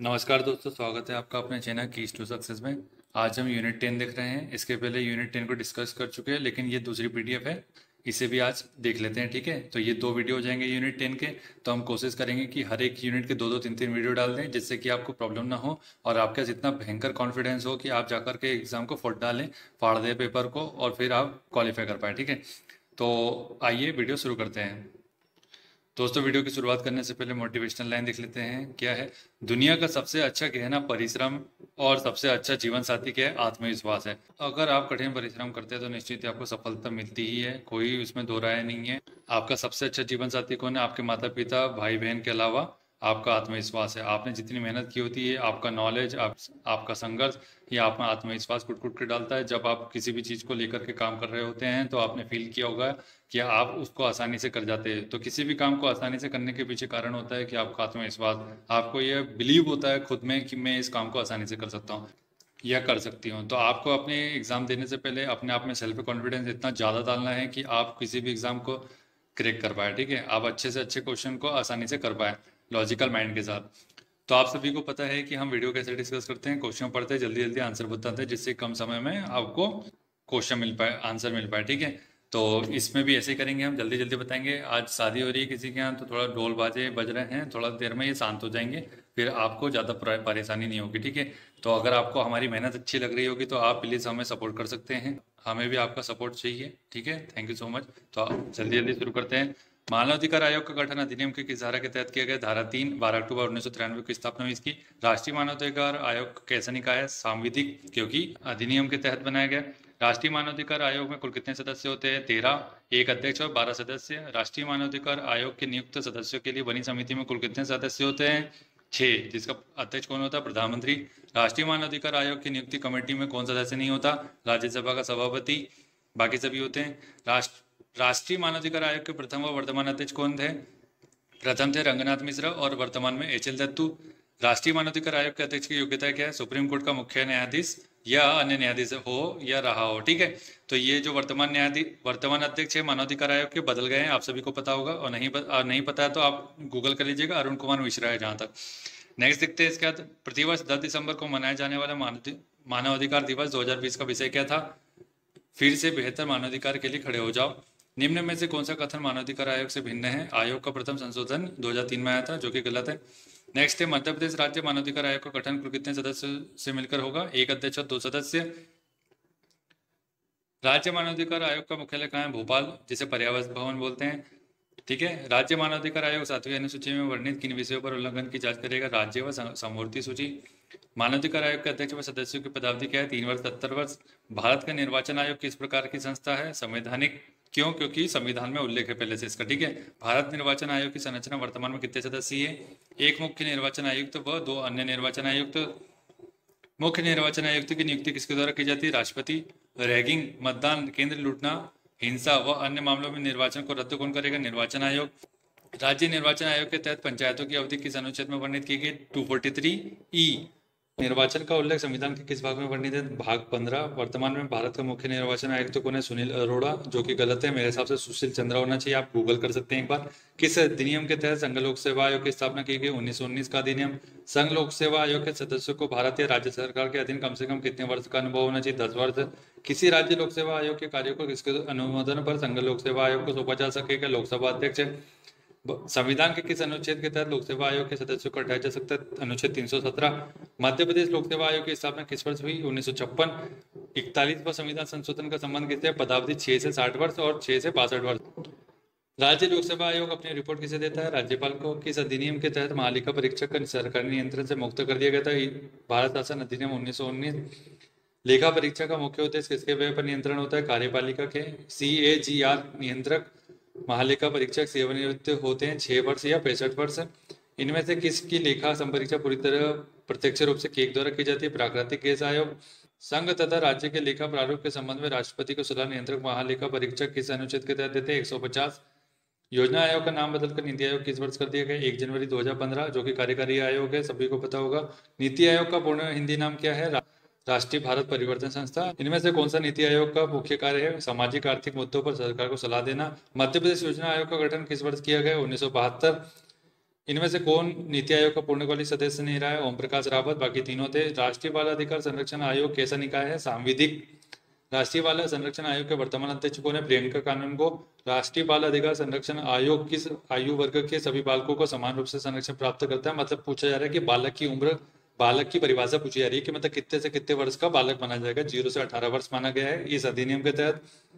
नमस्कार दोस्तों, स्वागत है आपका अपने चैनल कीज टू सक्सेस में। आज हम यूनिट 10 देख रहे हैं। इसके पहले यूनिट 10 को डिस्कस कर चुके हैं, लेकिन ये दूसरी पीडीएफ है, इसे भी आज देख लेते हैं। ठीक है, तो ये दो वीडियो हो जाएंगे यूनिट 10 के। तो हम कोशिश करेंगे कि हर एक यूनिट के दो दो तीन तीन वीडियो डाल दें, जिससे कि आपको प्रॉब्लम ना हो और आपके पास इतना भयंकर कॉन्फिडेंस हो कि आप जाकर के एग्जाम को फुट डालें, फाड़ दें पेपर को और फिर आप क्वालिफाई कर पाए। ठीक है, तो आइए वीडियो शुरू करते हैं। दोस्तों, वीडियो की शुरुआत करने से पहले मोटिवेशनल लाइन देख लेते हैं। क्या है? दुनिया का सबसे अच्छा गहना परिश्रम और सबसे अच्छा जीवन साथी क्या है? आत्मविश्वास है। अगर आप कठिन परिश्रम करते हैं तो निश्चित ही आपको सफलता मिलती ही है, कोई उसमें दो राय नहीं है। आपका सबसे अच्छा जीवन साथी कौन है? आपके माता पिता, भाई बहन के अलावा आपका आत्मविश्वास है। आपने जितनी मेहनत की होती है, आपका नॉलेज, आपका संघर्ष, ये आपका आत्मविश्वास कुट कुट के डालता है। जब आप किसी भी चीज़ को लेकर के काम कर रहे होते हैं तो आपने फील किया होगा कि आप उसको आसानी से कर जाते हैं। तो किसी भी काम को आसानी से करने के पीछे कारण होता है कि आपका आत्मविश्वास, आपको यह बिलीव होता है खुद में कि मैं इस काम को आसानी से कर सकता हूँ या कर सकती हूँ। तो आपको अपने एग्ज़ाम देने से पहले अपने आप में सेल्फ कॉन्फिडेंस इतना ज़्यादा डालना है कि आप किसी भी एग्ज़ाम को क्रैक कर पाए। ठीक है, आप अच्छे से अच्छे क्वेश्चन को आसानी से कर पाए लॉजिकल माइंड के साथ। तो आप सभी को पता है कि हम वीडियो कैसे डिस्कस करते हैं। क्वेश्चन पढ़ते हैं, जल्दी जल्दी आंसर बताते हैं, जिससे कम समय में आपको क्वेश्चन मिल पाए, आंसर मिल पाए। ठीक है, तो इसमें भी ऐसे ही करेंगे, हम जल्दी जल्दी बताएंगे। आज शादी हो रही है किसी के यहाँ, तो थोड़ा ढोल बाजे बज रहे हैं, थोड़ा देर में ये शांत हो जाएंगे, फिर आपको ज़्यादा परेशानी नहीं होगी। ठीक है, तो अगर आपको हमारी मेहनत अच्छी लग रही होगी तो आप प्लीज़ हमें सपोर्ट कर सकते हैं, हमें भी आपका सपोर्ट चाहिए। ठीक है, थैंक यू सो मच। तो जल्दी जल्दी शुरू करते हैं। मानवाधिकार आयोग का गठन अधिनियम के किस धारा के तहत किया गया? धारा 3, 12 अक्टूबर 1993 की स्थापना हुई इसकी। राष्ट्रीय मानवाधिकार आयोग कैसा निकाय है? सांविधिक, क्योंकि अधिनियम के तहत बनाया गया। राष्ट्रीय मानवाधिकार आयोग में कुल कितने सदस्य होते हैं? 13, एक अध्यक्ष और 12 सदस्य। राष्ट्रीय मानवाधिकार आयोग के नियुक्त सदस्यों के लिए बनी समिति में कुल कितने सदस्य होते हैं? 6, जिसका अध्यक्ष कौन होता है? प्रधानमंत्री। राष्ट्रीय मानवाधिकार आयोग की नियुक्ति कमेटी में कौन सदस्य नहीं होता? राज्यसभा का सभापति, बाकी सभी होते हैं। राष्ट्रीय मानवाधिकार आयोग के प्रथम व वर्तमान अध्यक्ष कौन थे? प्रथम थे रंगनाथ मिश्र और वर्तमान में एच एल दत्तू। राष्ट्रीय मानवाधिकार आयोग के अध्यक्ष की योग्यता क्या है? सुप्रीम कोर्ट का मुख्य न्यायाधीश या अन्य न्यायाधीश हो या रहा हो। ठीक है, तो ये जो वर्तमान अध्यक्ष है मानवाधिकार आयोग के, बदल गए हैं, आप सभी को पता होगा। और नहीं पता है तो आप गूगल कर लीजिएगा, अरुण कुमार मिश्रा है जहाँ तक। नेक्स्ट देखते हैं इसके बाद, प्रतिवर्ष 10 दिसंबर को मनाया जाने वाला मानवाधिकार दिवस 2020 का विषय क्या था? फिर से बेहतर मानवाधिकार के लिए खड़े हो जाओ। निम्न में से कौन सा कथन मानवाधिकार आयोग से भिन्न है? आयोग का प्रथम संशोधन 2003 में आया था, जो कि गलत है। नेक्स्ट है, मध्य प्रदेश राज्य मानवाधिकार आयोग का गठन कुल कितने सदस्य से मिलकर होगा? एक अध्यक्ष और 2 सदस्य। राज्य मानवाधिकार आयोग का मुख्यालय कहाँ है? भोपाल, जिसे पर्यावरण भवन बोलते हैं। ठीक है, राज्य मानवाधिकार आयोग 7वीं अनुसूची में वर्णित किन विषयों पर उल्लंघन की जांच करेगा? राज्य व समवर्ती सूची। मानवाधिकार आयोग के अध्यक्ष व सदस्यों की पदावधि क्या है? 3 वर्ष 70 वर्ष। भारत का निर्वाचन आयोग किस प्रकार की संस्था है? संवैधानिक। क्यों? क्योंकि संविधान में उल्लेख है पहले से इसका। ठीक है, भारत निर्वाचन आयोग की संरचना वर्तमान में कितने सदस्य है? एक मुख्य निर्वाचन आयुक्त व 2 अन्य निर्वाचन आयुक्त। मुख्य निर्वाचन आयुक्त की नियुक्ति किसके द्वारा की जाती है? राष्ट्रपति। रैगिंग, मतदान केंद्र लूटना, हिंसा व अन्य मामलों में निर्वाचन को रद्द कौन करेगा? निर्वाचन आयोग। राज्य निर्वाचन आयोग के तहत पंचायतों की अवधि किस अनुच्छेद में वर्णित की गई? 243E। निर्वाचन का उल्लेख संविधान के किस भाग में वर्णित है? भाग 15। वर्तमान में भारत का मुख्य निर्वाचन आयुक्त कौन है? सुनील अरोड़ा, जो कि गलत है, मेरे हिसाब से सुशील चंद्रा होना चाहिए, आप गूगल कर सकते हैं एक बार। किस अधिनियम के तहत संघ लोक सेवा आयोग की स्थापना की गई? 1919 का अधिनियम। संघ लोक सेवा आयोग के सदस्यों को भारत या राज्य सरकार के अधीन कम से कम कितने वर्ष का अनुभव होना चाहिए? 10 वर्ष। किसी राज्य लोक सेवा आयोग के कार्यों को किसके अनुमोदन पर संघ लोक सेवा आयोग को सौंपा जा सकेगा? लोकसभा अध्यक्ष। संविधान के किस अनुच्छेद के तहत लोक सेवा आयोग के सदस्यों को हटाया जा सकता है? अनुच्छेद 317। मध्य प्रदेश लोक सेवा आयोग की स्थापना किस वर्ष हुई? 1956। 41वां संविधान संशोधन का संबंध किससे? पदावधि 6 से 60 वर्ष और 6 से 62 वर्ष। राज्य लोक सेवा आयोग अपनी रिपोर्ट किसे देता है? राज्यपाल को। किस अधिनियम के तहत महालेखा परीक्षक का सरकारी नियंत्रण से मुक्त कर दिया गया था? भारत शासन अधिनियम 1919। लेखा परीक्षा का मुख्य उद्देश्य किसके व्यय पर नियंत्रण होता है? कार्यपालिका के। CAGR नियंत्रक महालेखा परीक्षक सेवानिवृत्त होते हैं 6 वर्ष या 65 वर्ष। इनमें से किसकी लेखा संपरीक्षा पूरी तरह प्रत्यक्ष रूप से केक द्वारा की जाती है? प्राकृतिक गैस आयोग। संघ तथा राज्य के लेखा प्रारूप के संबंध में राष्ट्रपति को सलाह नियंत्रक महालेखा परीक्षक किस अनुच्छेद के तहत देते हैं? 150। योजना आयोग का नाम बदलकर नीति आयोग किस वर्ष कर दिया गया? 1 जनवरी 2015, जो कि कार्यकारी आयोग है, सभी को पता होगा। नीति आयोग का पूर्ण हिंदी नाम क्या है? राष्ट्रीय भारत परिवर्तन संस्था। इनमें से कौन सा नीति आयोग का मुख्य कार्य है? सामाजिक आर्थिक मुद्दों पर सरकार को सलाह देना। मध्य प्रदेश योजना आयोग का गठन किस वर्ष किया गया? 1972। इनमें से कौन नीति आयोग का पूर्णकालिक सदस्य नहीं रहा है? ओम प्रकाश रावत, बाकी तीनों थे। राष्ट्रीय बाल अधिकार संरक्षण आयोग कैसा निकाय है? सांविधिक। राष्ट्रीय बाल संरक्षण आयोग के वर्तमान अध्यक्ष कौन है? प्रियंका कानून को। राष्ट्रीय बाल अधिकार संरक्षण आयोग किस आयु वर्ग के सभी बालकों को समान रूप से संरक्षण प्राप्त करता है? मतलब पूछा जा रहा है कि बालक की उम्र, बालक की परिभाषा पूछी जा रही है कि मतलब कितने से कितने वर्ष का बालक माना जाएगा? 0 से 18 वर्ष माना गया है इस अधिनियम के तहत।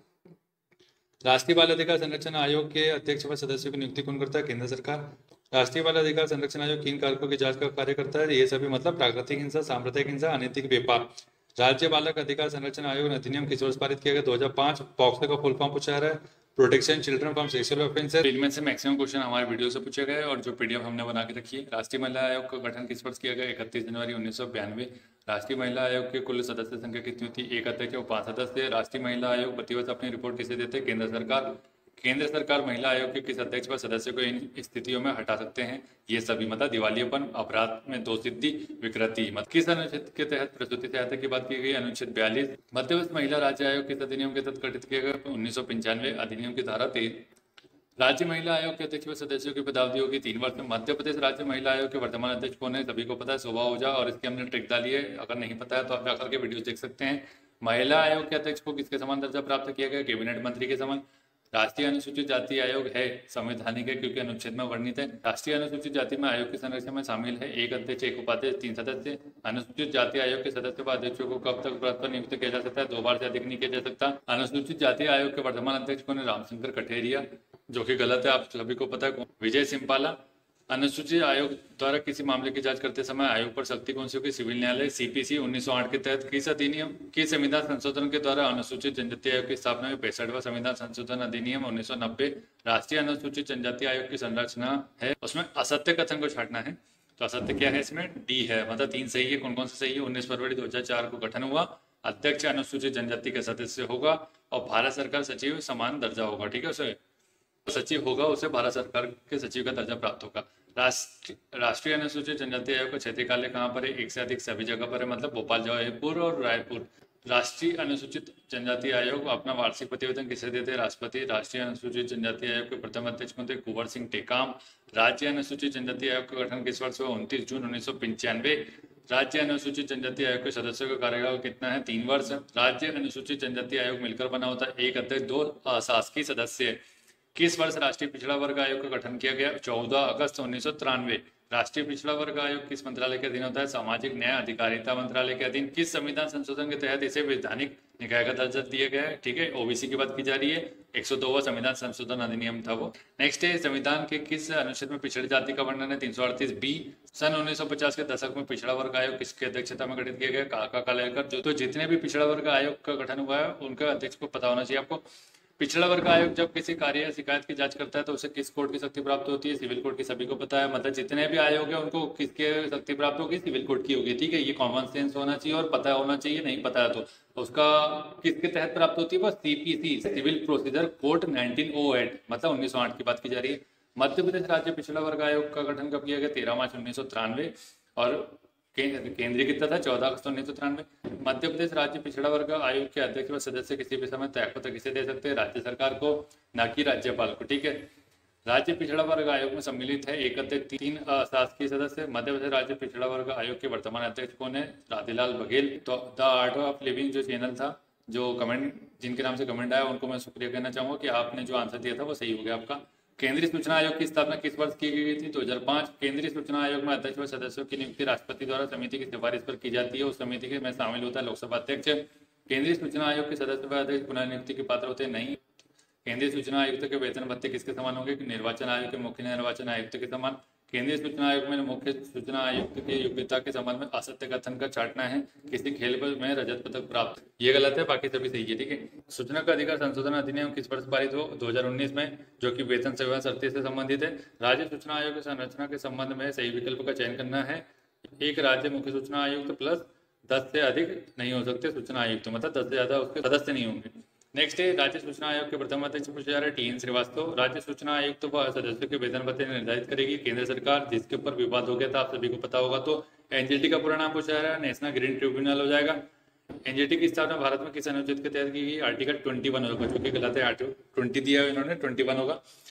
राष्ट्रीय बाल अधिकार संरक्षण आयोग के अध्यक्ष व सदस्यों की नियुक्ति कौन करता है? केंद्र सरकार। राष्ट्रीय बाल अधिकार संरक्षण आयोग किन कारकों की जांच का कार्य करता है? ये सभी मतलब प्राकृतिक हिंसा, सांप्रदायिक हिंसा, अनैतिक व्यापार। राज्य बालक अधिकार संरक्षण आयोग अधिनियम किस वर्ष पारित किया गया? 2005। पॉक्सो का फुल फॉर्म पूछा जा रहा है, protection children from sexual offences. इनमें से मैक्सिमम क्वेश्चन हमारे वीडियो से पूछे गए और जो पीडीएफ हमने बना के रखी है। राष्ट्रीय महिला आयोग का गठन किस वर्ष किया गया? 31 जनवरी 1992। राष्ट्रीय महिला आयोग के कुल सदस्य संख्या कितनी होती है? 1 अध्यक्ष और 5 सदस्य। राष्ट्रीय महिला आयोग प्रतिवर्ष अपनी रिपोर्ट किसे देते हैं? केंद्र सरकार। केंद्र सरकार महिला आयोग के किस अध्यक्ष व सदस्य को इन स्थितियों में हटा सकते हैं? ये सभी मतलब दिवालियापन, अपराध में दोषसिद्धि, विकृति। मत किस अनुच्छेद के तहत प्रसूति सहायता की बात की गई? अनुच्छेद 42। मध्यप्रदेश महिला राज्य आयोग किस अधिनियम के तहत गठित किया गया? 1995 अधिनियम की धारा 13। राज्य महिला आयोग के अध्यक्ष व सदस्यों की पदावधि होगी 3 वर्ष में। मध्य प्रदेश राज्य महिला आयोग के वर्तमान अध्यक्ष कौन है? सभी को पता है, शोभा ओझा। और इसकी हमने ट्रिक डाली है, अगर नहीं पता है तो आप जाकर के वीडियो देख सकते हैं। महिला आयोग के अध्यक्ष को किसके समान दर्जा प्राप्त किया गया? कैबिनेट मंत्री के समान। राष्ट्रीय अनुसूचित जाति आयोग है संवैधानिक है क्योंकि अनुच्छेद में वर्णित है। राष्ट्रीय अनुसूचित जाति में आयोग की संरचना में शामिल है 1 अध्यक्ष, 1 उपाध्यक्ष, 3 सदस्य। अनुसूचित जाति आयोग के सदस्य व अध्यक्षों को कब तक पद पर नियुक्त किया जा सकता है? 2 बार से अधिक नहीं किया जा सकता। अनुसूचित जाति आयोग के वर्तमान अध्यक्ष कौन है? रामशंकर कठेरिया, जो कि गलत है, आप सभी को पता है। विजय सिंपाला। अनुसूचित आयोग द्वारा किसी मामले की जांच करते समय आयोग पर शक्ति कौन सी होगी? सिविल न्यायालय। सीपीसी 1908 के तहत किस अधिनियम की संविधान संशोधन के द्वारा अनुसूचित जनजाति आयोग की स्थापना हुई? 65वां संविधान संशोधन अधिनियम 1990। राष्ट्रीय अनुसूचित जनजाति आयोग की संरचना है, उसमें असत्य कथन को छांटना है। तो असत्य क्या है? इसमें डी है, मतलब 3 सही है। कौन कौन से सही है? 19 फरवरी 2004 को गठन हुआ। अध्यक्ष अनुसूचित जनजाति का सदस्य होगा और भारत सरकार सचिव समान दर्जा होगा। ठीक है, उसे सचिव होगा, उसे भारत सरकार के सचिव का दर्जा प्राप्त होगा। राष्ट्रीय अनुसूचित जनजाति आयोग का क्षेत्रीय कार्यालय कहाँ पर है? 1 से अधिक सभी जगह पर है, मतलब भोपाल, जयपुर और रायपुर। राष्ट्रीय अनुसूचित जनजाति आयोग अपना वार्षिक प्रतिवेदन किसे देते हैं? राष्ट्रपति। राष्ट्रीय अनुसूचित जनजाति आयोग के प्रथम अध्यक्ष कौन थे? कुंवर सिंह टेकाम। राज्य अनुसूचित जनजाति आयोग का गठन किस वर्ष हुआ? 29 जून 1995। राज्य अनुसूचित जनजाति आयोग के सदस्यों का कार्यकाल कितना है? 3 वर्ष। राज्य अनुसूचित जनजाति आयोग मिलकर बना होता है 1 अध्यक्ष, 2 अशासकीय सदस्य। किस वर्ष राष्ट्रीय पिछड़ा वर्ग आयोग का गठन किया गया? 14 अगस्त 1993। राष्ट्रीय पिछड़ा वर्ग आयोग किस मंत्रालय के अधीन होता है? सामाजिक न्याय अधिकारिता मंत्रालय के अधीन। किस संविधान संशोधन के तहत इसे वैधानिक निकाय का दर्जा दिया गया है? ठीक है, ओबीसी की बात की जा रही है। 102वां संविधान संशोधन अधिनियम था वो। नेक्स्ट है, संविधान के किस अनुच्छेद में पिछड़ी जाति का वर्णन है? 338 बी। सन 1950 के दशक में पिछड़ा वर्ग आयोग किसकी अध्यक्षता में गठित किया गया? काका कालेलकर। जो तो जितने भी पिछड़ा वर्ग आयोग का गठन हुआ है उनका अध्यक्ष को पता होना चाहिए आपको। पिछड़ा वर्ग आयोग जब किसी कार्य या शिकायत की जांच करता है तो उसे किस कोर्ट की शक्ति प्राप्त होती है? सिविल कोर्ट की, सभी को पता है। मतलब जितने भी आयोग है उनको किसके शक्ति प्राप्त होगी? सिविल कोर्ट की होगी। ठीक है, ये कॉमन सेंस होना चाहिए और पता होना चाहिए। नहीं पता है तो उसका किसके तहत प्राप्त होती है? वो सीपीसी, सिविल प्रोसीजर कोर्ट 1908, मतलब 1908 की बात की जा रही है। मध्य प्रदेश राज्य पिछड़ा वर्ग आयोग का गठन कब किया गया? 13 मार्च 1993। और केंद्रीय कितना था? 14 अगस्त 1993। मध्य प्रदेश राज्य पिछड़ा वर्ग आयोग के अध्यक्ष व सदस्य किसी भी समय त्यागपत्र किसे दे सकते हैं? राज्य सरकार को, न कि राज्यपाल को। ठीक है, राज्य पिछड़ा वर्ग आयोग में सम्मिलित है 1 अध्यक्ष, 3 अशासकीय सदस्य। मध्य प्रदेश राज्य पिछड़ा वर्ग आयोग के वर्तमान अध्यक्ष कौन है? राधेलाल बघेल। तो द आर्ट ऑफ लिविंग जो चैनल था, जो कमेंट जिनके नाम से कमेंट आया उनको मैं शुक्रिया कहना चाहूंगा कि आपने जो आंसर दिया था वो सही हो गया आपका। केंद्रीय सूचना आयोग की स्थापना किस वर्ष की गई थी? 2005। केंद्रीय सूचना आयोग में अध्यक्ष व सदस्यों की नियुक्ति राष्ट्रपति द्वारा समिति की सिफारिश पर की जाती है। उस समिति के में शामिल होता है लोकसभा अध्यक्ष। केंद्रीय सूचना आयोग के सदस्य व अध्यक्ष पुनर्नियुक्ति के पात्र होते हैं? नहीं। केंद्रीय सूचना आयुक्त के वेतन भत्ते किसके समान होंगे? निर्वाचन आयोग के मुख्य निर्वाचन आयुक्त के समान। केंद्रीय सूचना आयोग में मुख्य सूचना आयुक्त की योग्यता के संबंध में असत्य कथन का छांटना है। किसी खेल में रजत पदक प्राप्त, ये गलत है, बाकी सभी सही है। ठीक है, सूचना का अधिकार संशोधन अधिनियम किस वर्ष पारित हो? 2019 में, जो कि वेतन सेवा शर्तें से संबंधित है। राज्य सूचना आयोग की संरचना के संबंध में सही विकल्प का चयन करना है। एक राज्य मुख्य सूचना आयुक्त प्लस 10 से अधिक नहीं हो सकते सूचना आयुक्त, मतलब 10 से ज्यादा उसके सदस्य नहीं होंगे। नेक्स्ट है, राज्य सूचना आयोग के प्रथम अध्यक्ष पूछा जा रहा है टीएन श्रीवास्तव। राज्य सूचना आयुक्त व सदस्यों के वेतन भत्ते निर्धारित करेगी केंद्र सरकार, जिसके ऊपर विवाद हो गया था, आप सभी को पता होगा। तो एनजीटी का पूरा नाम पूछा जा रहा है, नेशनल ग्रीन ट्रिब्यूनल हो जाएगा। एनजीटी की स्थापना भारत में किस अनुच्छेद के तहत की गई? आर्टिकल 21 होगा, जो कि गलत है। आर्टिकल 20 दिया है इन्होंने, 21 होगा।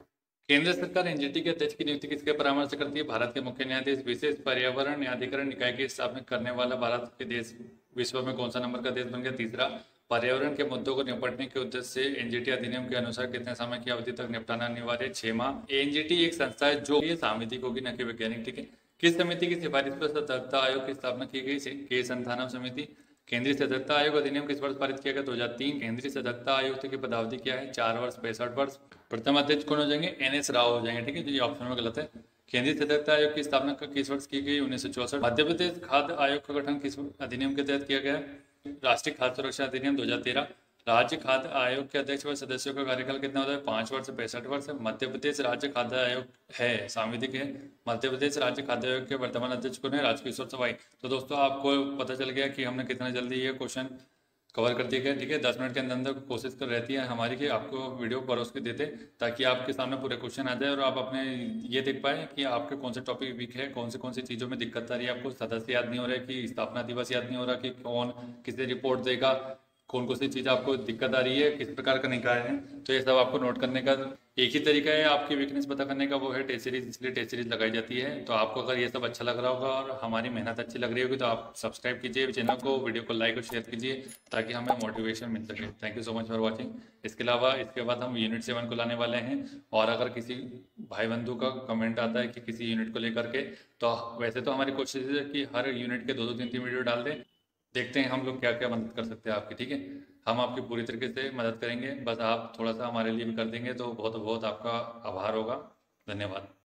केंद्र सरकार एनजीटी के अध्यक्ष की नियुक्ति किसके परामर्श से करती है? भारत के मुख्य न्यायाधीश। विशेष पर्यावरण न्यायाधिकरण निकाय की स्थापना करने वाला भारत के देश विश्व में कौन सा नंबर का देश बन गया? तीसरा। पर्यावरण के मुद्दों को निपटने के उद्देश्य से एनजीटी अधिनियम के अनुसार कितने समय की अवधि तक निपटाना अनिवार्य? 6 माह। एनजीटी एक संस्था है जो ये सामितिक होगी, न कि वैज्ञानिक, ठीक है। किस समिति की सिफारिश पर सतर्कता आयोग की स्थापना की गई? के संथानम समिति। केंद्रीय सतर्कता आयोग अधिनियम किस वर्ष पारित किया गया? 2003। केंद्रीय सतर्कता आयुक्त की पदावधि क्या है? 4 वर्ष 65 वर्ष। प्रथम अध्यक्ष कौन हो जाएंगे? एनएस राव हो जाएंगे, ठीक है। तो ये ऑप्शन में गलत है। केंद्रीय सतर्कता आयोग की स्थापना किस वर्ष की गई? 1964। मध्य प्रदेश खाद्य आयोग का गठन किस अधिनियम के तहत किया गया? राष्ट्रीय खाद्य सुरक्षा अधिनियम 2013। राज्य खाद्य आयोग के अध्यक्ष व सदस्यों का कार्यकाल कितना होता है? 5 वर्ष 65 वर्ष। मध्य प्रदेश राज्य खाद्य आयोग है, सांविधिक है। मध्य प्रदेश राज्य खाद्य आयोग के वर्तमान अध्यक्ष कौन है? राजकिशोर सवाई। तो दोस्तों आपको पता चल गया कि हमने कितना जल्दी ये क्वेश्चन कवर कर दिया गया, ठीक है। 10 मिनट के अंदर अंदर कोशिश कर रहती है हमारी कि आपको वीडियो परोस के देते, ताकि आपके सामने पूरे क्वेश्चन आ जाए और आप अपने ये देख पाए कि आपके कौन से टॉपिक वीक है, कौन सी चीज़ों में दिक्कत आ रही है। आपको सदस्य याद नहीं हो रहा है कि स्थापना दिवस याद नहीं हो रहा कि कौन किसे रिपोर्ट देगा, कौन सी चीज़ आपको दिक्कत आ रही है, किस प्रकार का निकाय है। तो ये सब आपको नोट करने का एक ही तरीका है आपकी वीकनेस पता करने का, वो है टेस्ट सीरीज। इसलिए टेस्ट सीरीज लगाई जाती है। तो आपको अगर ये सब अच्छा लग रहा होगा और हमारी मेहनत अच्छी लग रही होगी तो आप सब्सक्राइब कीजिए चैनल को, वीडियो को लाइक और शेयर कीजिए, ताकि हमें मोटिवेशन मिल सके। Thank you so much for watching. इसके अलावा इसके बाद हम यूनिट 7 को लाने वाले हैं। और अगर किसी भाई बंधु का कमेंट आता है कि किसी यूनिट को लेकर के, तो वैसे तो हमारी कोशिश है कि हर यूनिट के 2-2 3-3 वीडियो डाल दें। देखते हैं हम लोग क्या क्या मदद कर सकते हैं आपकी, ठीक है। हम आपकी पूरी तरीके से मदद करेंगे, बस आप थोड़ा सा हमारे लिए भी कर देंगे तो बहुत बहुत आपका आभार होगा। धन्यवाद।